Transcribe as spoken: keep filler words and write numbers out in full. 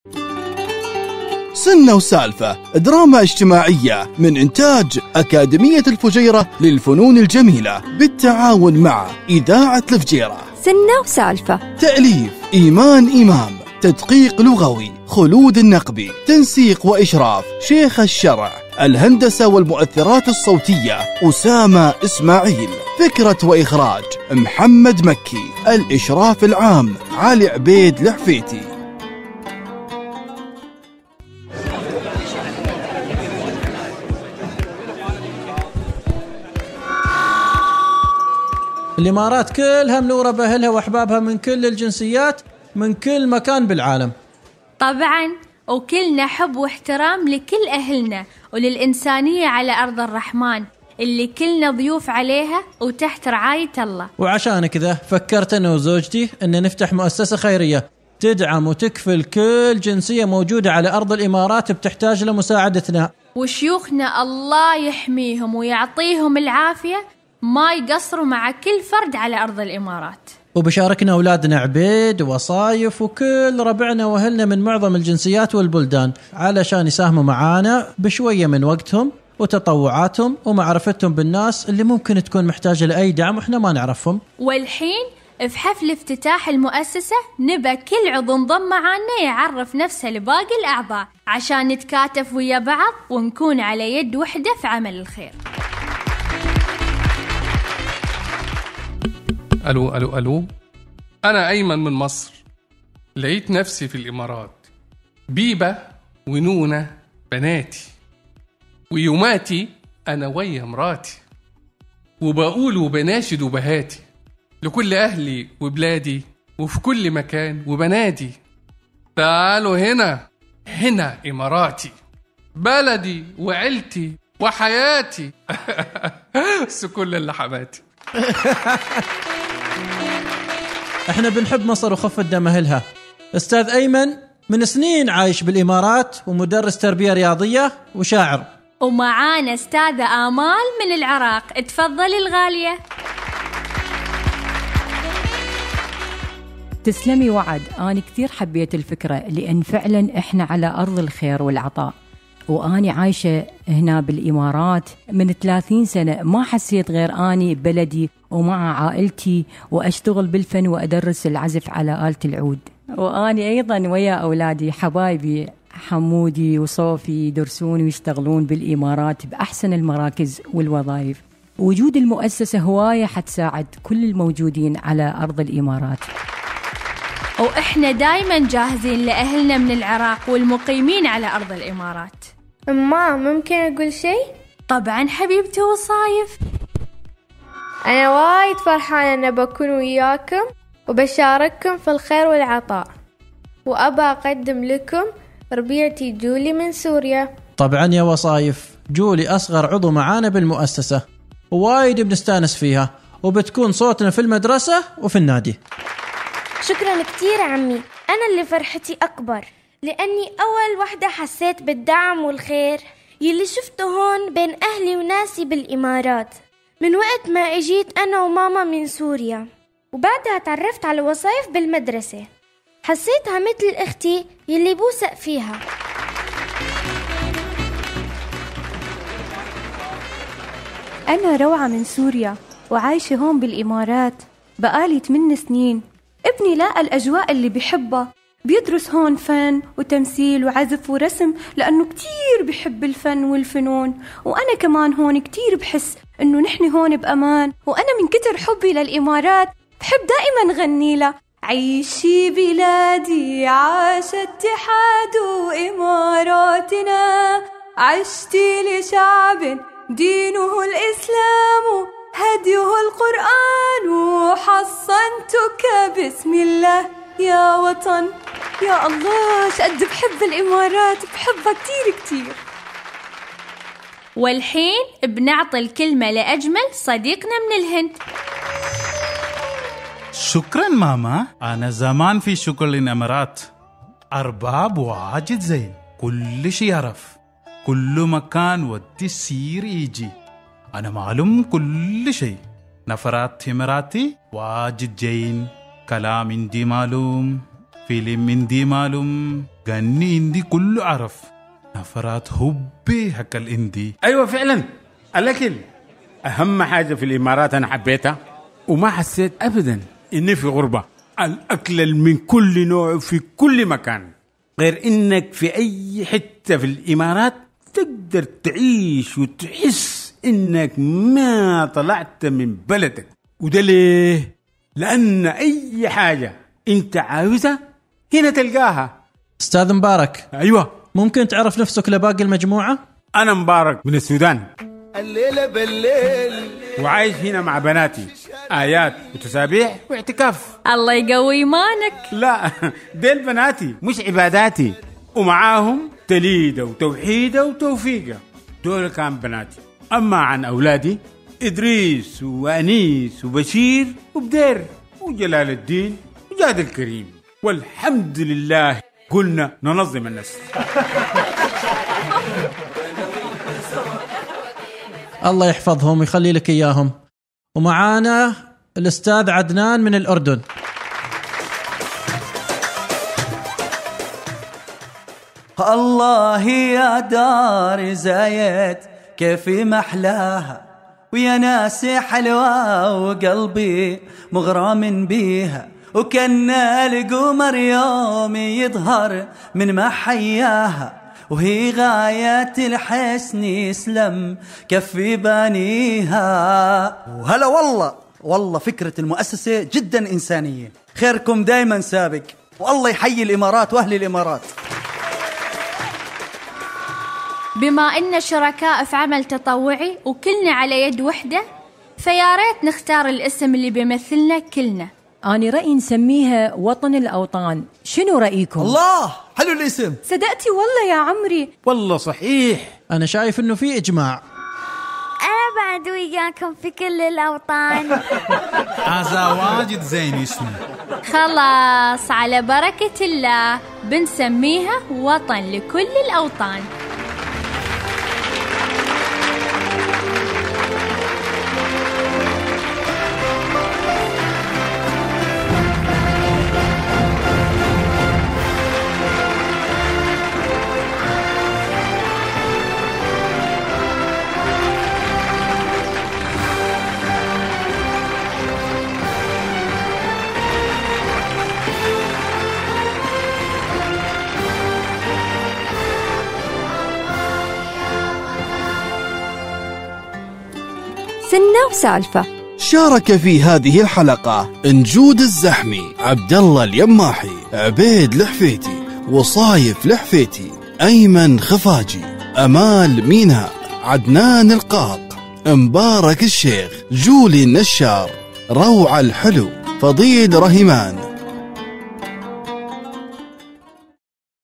سنة وسالفة، دراما اجتماعية من إنتاج أكاديمية الفجيرة للفنون الجميلة بالتعاون مع إذاعة الفجيرة. سنة وسالفة، تأليف إيمان إمام، تدقيق لغوي خلود النقبي، تنسيق وإشراف شيخ الشرع، الهندسة والمؤثرات الصوتية أسامة إسماعيل، فكرة وإخراج محمد مكي، الإشراف العام علي عبيد الحفيتي. الإمارات كلها منورة بأهلها وأحبابها من كل الجنسيات من كل مكان بالعالم. طبعا، وكلنا حب واحترام لكل أهلنا وللإنسانية على أرض الرحمن اللي كلنا ضيوف عليها وتحت رعاية الله. وعشان كذا فكرت أنا وزوجتي أن نفتح مؤسسة خيرية تدعم وتكفل كل جنسية موجودة على أرض الإمارات بتحتاج لمساعدتنا. وشيوخنا الله يحميهم ويعطيهم العافية ما يقصروا مع كل فرد على أرض الإمارات. وبشاركنا أولادنا عبيد وصايف وكل ربعنا وأهلنا من معظم الجنسيات والبلدان علشان يساهموا معانا بشوية من وقتهم وتطوعاتهم ومعرفتهم بالناس اللي ممكن تكون محتاجة لأي دعم وإحنا ما نعرفهم. والحين في حفل افتتاح المؤسسة نبى كل عضو انضم معانا يعرف نفسه لباقي الأعضاء عشان نتكاتف ويا بعض ونكون على يد وحدة في عمل الخير. ألو ألو ألو أنا أيمن من مصر. لقيت نفسي في الإمارات، بيبة ونونة بناتي، ويوماتي أنا ويا مراتي، وبقول وبناشد وبهاتي لكل أهلي وبلادي وفي كل مكان وبنادي تعالوا هنا، هنا إماراتي بلدي وعيلتي وحياتي. بس كل اللي حماتي. احنا بنحب مصر وخفة دم أهلها. أستاذ أيمن من سنين عايش بالإمارات ومدرس تربية رياضية وشاعر. ومعانا أستاذة آمال من العراق. اتفضلي الغالية. تسلمي وعد. أنا كثير حبيت الفكرة لأن فعلا إحنا على أرض الخير والعطاء، وأني عايشة هنا بالإمارات من ثلاثين سنة ما حسيت غير أني بلدي ومع عائلتي وأشتغل بالفن وأدرس العزف على آلة العود. وأني أيضا ويا أولادي حبايبي حمودي وصوفي يدرسون ويشتغلون بالإمارات بأحسن المراكز والوظائف. وجود المؤسسة هواية حتساعد كل الموجودين على أرض الإمارات. وإحنا دايما جاهزين لأهلنا من العراق والمقيمين على أرض الإمارات. أما ممكن أقول شيء؟ طبعا حبيبتي وصايف. أنا وايد فرحانة أن بكون وياكم وبشارككم في الخير والعطاء، وأبا أقدم لكم ربيعتي جولي من سوريا. طبعا يا وصايف، جولي أصغر عضو معانا بالمؤسسة وايد بنستانس فيها، وبتكون صوتنا في المدرسة وفي النادي. شكرا كتير عمي، أنا اللي فرحتي أكبر لأني أول وحدة حسيت بالدعم والخير يلي شفته هون بين أهلي وناسي بالإمارات من وقت ما اجيت أنا وماما من سوريا، وبعدها تعرفت على وصايف بالمدرسة، حسيتها مثل أختي يلي بوثق فيها. أنا روعة من سوريا وعايشة هون بالإمارات بقالي ثمان سنين. ابني لاقى الأجواء اللي بيحبها، بيدرس هون فن وتمثيل وعزف ورسم لأنه كتير بيحب الفن والفنون، وأنا كمان هون كتير بحس إنه نحن هون بأمان. وأنا من كتر حبي للإمارات بحب دائما غني له: عيشي بلادي عاش اتحاد إماراتنا، عشتي لشعب دينه الإسلام هديه القرآن، وحصنتك بسم الله يا وطن. يا الله شقد بحب الإمارات، بحبها كتير كتير. والحين بنعطي الكلمة لأجمل صديقنا من الهند. شكرا ماما، أنا زمان في شغل الإمارات، أرباب واجد زين، كل شي يعرف، كل مكان ودي سير يجي، أنا معلوم كل شيء. نفرات إماراتي واجد جين، كلام عندي معلوم، فيلم من دي مالهم غني اندي كله عرف نفرات هبي هكا الاندي. ايوه فعلا الاكل اهم حاجه في الامارات انا حبيتها وما حسيت ابدا اني في غربه. الاكل من كل نوع في كل مكان، غير انك في اي حته في الامارات تقدر تعيش وتحس انك ما طلعت من بلدك. وده ليه؟ لان اي حاجه انت عاوزها هنا تلقاها. استاذ مبارك، ايوه ممكن تعرف نفسك لباقي المجموعه؟ انا مبارك من السودان، الليله بالليل وعايش هنا مع بناتي آيات وتسابيح واعتكاف. الله يقوي ايمانك. لا ديل بناتي مش عباداتي، ومعاهم تليدة وتوحيدة وتوفيقة، دول كان بناتي. أما عن أولادي إدريس وأنيس وبشير وبدير وجلال الدين وجاد الكريم، والحمد لله قلنا ننظم النسل. الله يحفظهم ويخلي لك إياهم. ومعانا الأستاذ عدنان من الأردن. الله يا دار زايد كيف محلاها، ويا ناس حلوة وقلبي مغرم بيها، وكان القمر يوم يظهر من محياها، وهي غاية الحسن يسلم كفي بانيها. وهلا والله والله فكرة المؤسسة جدا إنسانية، خيركم دايما سابق، والله يحيي الإمارات وأهل الإمارات. بما إن شركاء في عمل تطوعي وكلنا على يد وحدة، فيا ريت نختار الاسم اللي بيمثلنا كلنا. أنا رأيي نسميها وطن الأوطان، شنو رأيكم؟ الله حلو الاسم. صدقتي والله يا عمري. والله صحيح، أنا شايف إنه في إجماع. أنا بعد وياكم في كل الأوطان. هذا واجد زين اسمه. خلاص على بركة الله بنسميها وطن لكل الأوطان. سنة وسالفة. شارك في هذه الحلقة نجود الزحمي، عبد الله اليماحي، عبيد الحفيتي، وصايف الحفيتي، أيمن خفاجي، أمال ميناء، عدنان القاق، مبارك الشيخ، جولي النشار، روعة الحلو، فضيل رهيمان،